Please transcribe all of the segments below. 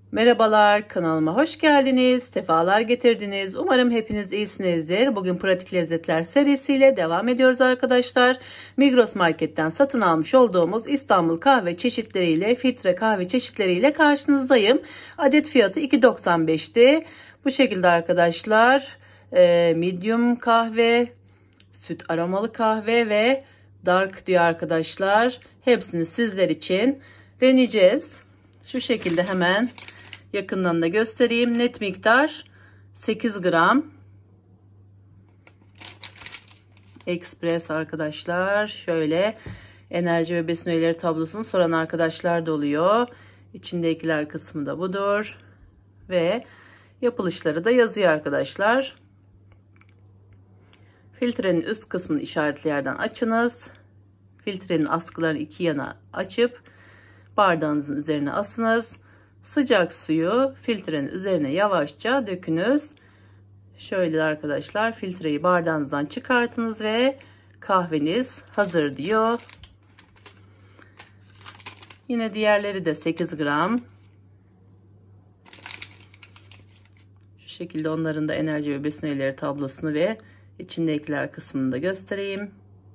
Merhabalar, kanalıma hoş geldiniz, sefalar getirdiniz. Umarım hepiniz iyisinizdir. Bugün pratik lezzetler serisiyle devam ediyoruz arkadaşlar. Migros Market'ten satın almış olduğumuz İstanbul kahve çeşitleriyle, filtre kahve çeşitleriyle karşınızdayım. Adet fiyatı 2,95'ti. Bu şekilde arkadaşlar, medium kahve, süt aromalı kahve ve dark diyor arkadaşlar. Hepsini sizler için deneyeceğiz. Şu şekilde hemen yakından da göstereyim. Net miktar 8 gram. Express arkadaşlar. Şöyle enerji ve besin öğeleri tablosunu soran arkadaşlar da oluyor. İçindekiler kısmı da budur. Ve yapılışları da yazıyor arkadaşlar. Filtrenin üst kısmını işaretli yerden açınız. Filtrenin askılarını iki yana açıp bardağınızın üzerine asınız. Sıcak suyu filtrenin üzerine yavaşça dökünüz. Şöyle arkadaşlar, filtreyi bardağınızdan çıkartınız ve kahveniz hazır diyor. Yine diğerleri de 8 gram. Şu şekilde onların da enerji ve besin öğeleri tablosunu ve içindekiler kısmını da göstereyim.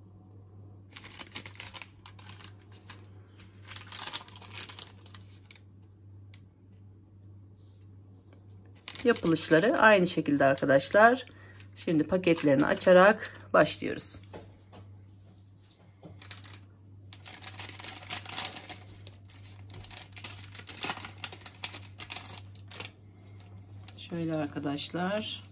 Yapılışları aynı şekilde arkadaşlar. Şimdi paketlerini açarak başlıyoruz. Şöyle arkadaşlar.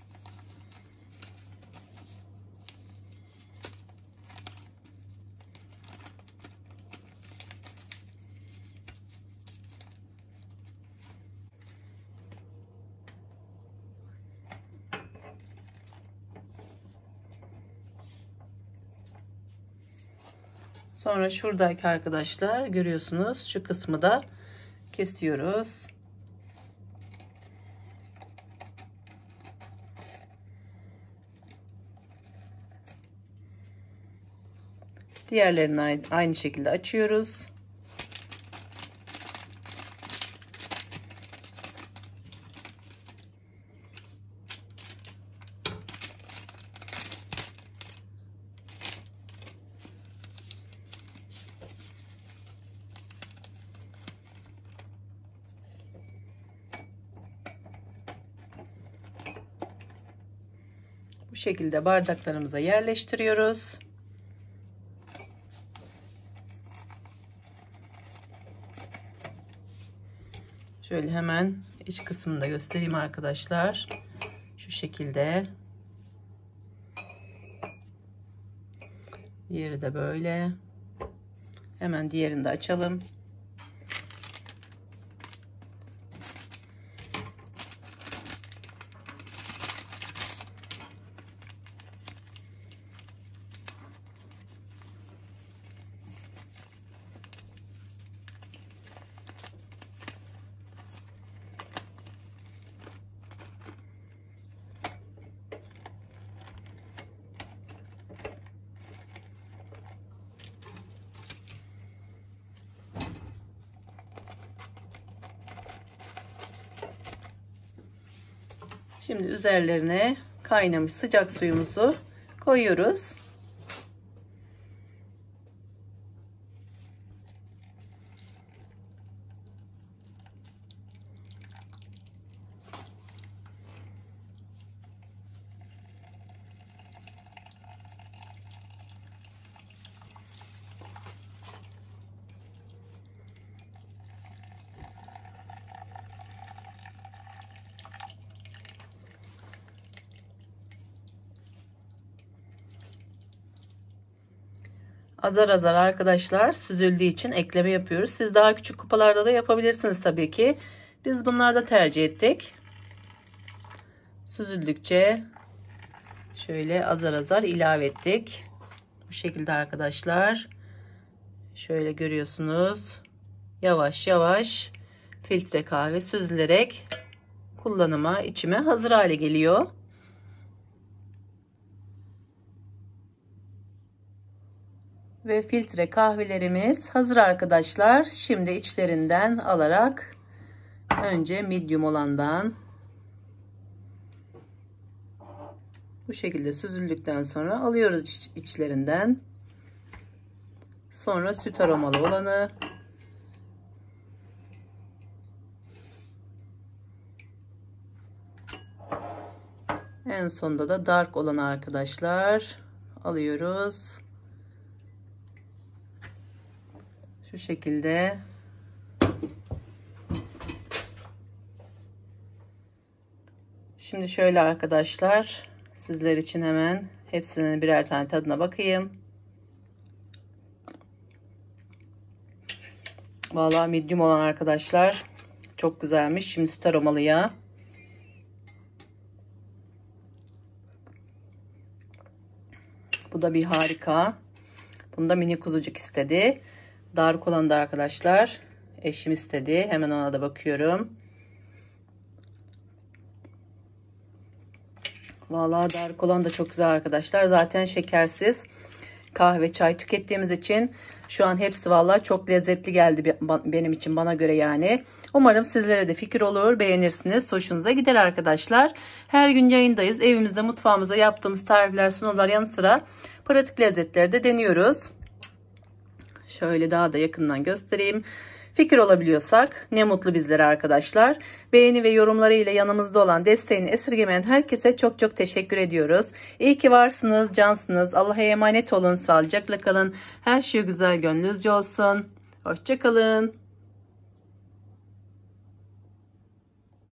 Sonra şuradaki arkadaşlar görüyorsunuz, şu kısmı da kesiyoruz. Diğerlerini aynı şekilde açıyoruz. Bu şekilde bardaklarımıza yerleştiriyoruz. Şöyle hemen iç kısmını da göstereyim arkadaşlar. Şu şekilde. Diğeri de böyle. Hemen diğerini de açalım. Şimdi üzerlerine kaynamış sıcak suyumuzu koyuyoruz. Azar azar arkadaşlar süzüldüğü için ekleme yapıyoruz. Siz daha küçük kupalarda da yapabilirsiniz tabii ki. Biz bunlarda tercih ettik. Süzüldükçe şöyle azar azar ilave ettik. Bu şekilde arkadaşlar. Şöyle görüyorsunuz. Yavaş yavaş filtre kahve süzülerek kullanıma, içime hazır hale geliyor. Ve filtre kahvelerimiz hazır arkadaşlar. Şimdi içlerinden alarak Önce medium olandan bu şekilde süzüldükten sonra alıyoruz içlerinden. Sonra süt aromalı olanı, en sonda da dark olanı arkadaşlar alıyoruz. Şu şekilde. Şimdi şöyle arkadaşlar, sizler için hemen hepsinin birer tane tadına bakayım. Vallahi medium olan arkadaşlar çok güzelmiş. Şimdi süt aromalı yağ. Bu da bir harika. Bunu da mini kuzucuk istedi. Dark olan da arkadaşlar eşim istedi. Hemen ona da bakıyorum. Vallahi dark olan da çok güzel arkadaşlar. Zaten şekersiz kahve, çay tükettiğimiz için şu an hepsi vallahi çok lezzetli geldi benim için, bana göre yani. Umarım sizlere de fikir olur, beğenirsiniz, hoşunuza gider arkadaşlar. Her gün yayındayız. Evimizde, mutfağımızda yaptığımız tarifler, sunumlar yanı sıra pratik lezzetleri de deniyoruz. Şöyle daha da yakından göstereyim. Fikir olabiliyorsak ne mutlu bizlere arkadaşlar. Beğeni ve yorumları ile yanımızda olan, desteğini esirgemeyen herkese çok çok teşekkür ediyoruz. İyi ki varsınız, cansınız. Allah'a emanet olun, sağlıcakla kalın. Her şey güzel gönlünüzce olsun. Hoşça kalın.